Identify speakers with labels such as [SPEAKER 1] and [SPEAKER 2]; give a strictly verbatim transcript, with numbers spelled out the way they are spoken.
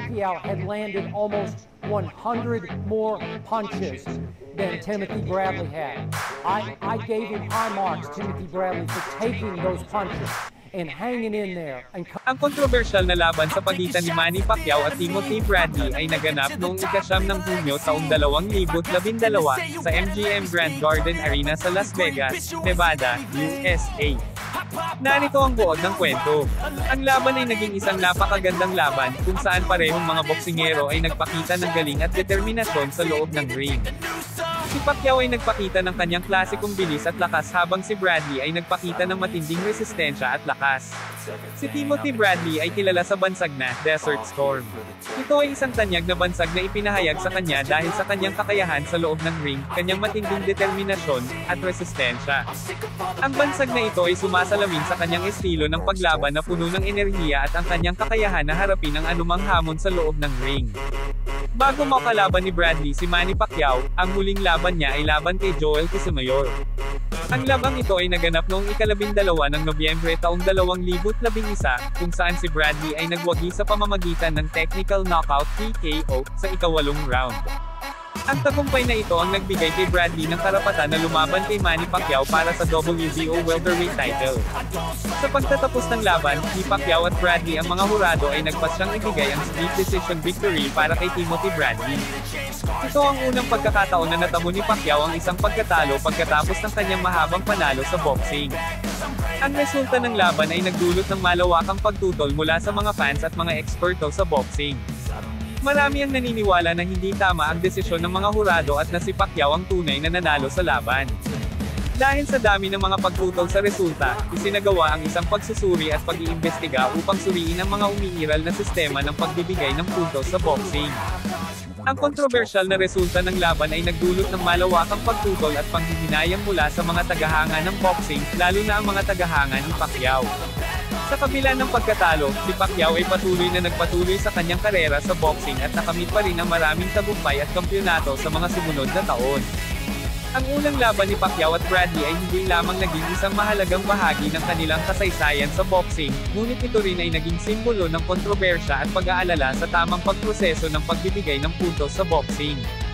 [SPEAKER 1] Pacquiao had landed almost one hundred more punches than Timothy Bradley had. I, I gave him high marks, Timothy Bradley, for taking those punches and hanging in there. And
[SPEAKER 2] ang kontrobersyal na laban sa pagitan ni Manny Pacquiao at Timothy Bradley ay naganap noong ikasyam ng Hunyo taong dalawang libo't labindalawa sa M G M Grand Garden Arena sa Las Vegas, Nevada, U S A. Narito ang buod ng kwento. Ang laban ay naging isang napakagandang laban, kung saan parehong mga boksingero ay nagpakita ng galing at determinasyon sa loob ng ring. Si Pacquiao ay nagpakita ng kanyang klasikong bilis at lakas habang si Bradley ay nagpakita ng matinding resistensya at lakas. Si Timothy Bradley ay kilala sa bansag na Desert Storm. Ito ay isang tanyag na bansag na ipinahayag sa kanya dahil sa kanyang kakayahan sa loob ng ring, kanyang matinding determinasyon, at resistensya. Ang bansag na ito ay sumasalamin sa kanyang estilo ng paglaban na puno ng enerhiya at ang kanyang kakayahan na harapin ang anumang hamon sa loob ng ring. Bago makalaban ni Bradley si Manny Pacquiao, ang huling laban niya ay laban kay Joel Sotomayor. Ang labang ito ay naganap noong ikalabindalawa ng Nobyembre taong dalawang libo't labing isa, kung saan si Bradley ay nagwagi sa pamamagitan ng technical knockout T K O sa ikawalong round. Ang tagumpay na ito ang nagbigay kay Bradley ng karapatan na lumaban kay Manny Pacquiao para sa W B O welterweight title. Sa pagtatapos ng laban, ni Pacquiao at Bradley ang mga hurado ay nagpasyang ibigay ang split decision victory para kay Timothy Bradley. Ito ang unang pagkakataon na natamo ni Pacquiao ang isang pagkatalo pagkatapos ng kanyang mahabang panalo sa boxing. Ang resulta ng laban ay nagdulot ng malawakang pagtutol mula sa mga fans at mga eksperto sa boxing. Marami ang naniniwala na hindi tama ang desisyon ng mga hurado at na si Pacquiao ang tunay na nanalo sa laban. Dahil sa dami ng mga pagtutol sa resulta, isinagawa ang isang pagsusuri at pag-iimbestiga upang suriin ang mga umiiral na sistema ng pagbibigay ng puntos sa boxing. Ang kontrobersyal na resulta ng laban ay nagdulot ng malawakang pagtutol at panghihinayang mula sa mga tagahanga ng boxing, lalo na ang mga tagahanga ni Pacquiao. Sa kabila ng pagkatalo, si Pacquiao ay patuloy na nagpatuloy sa kanyang karera sa boxing at nakamit pa rin ang maraming tagumpay at kampyonato sa mga sumunod na taon. Ang unang laban ni Pacquiao at Bradley ay hindi lamang naging isang mahalagang bahagi ng kanilang kasaysayan sa boxing, ngunit ito rin ay naging simbolo ng kontrobersya at pag-aalala sa tamang pagproseso ng pagbibigay ng puntos sa boxing.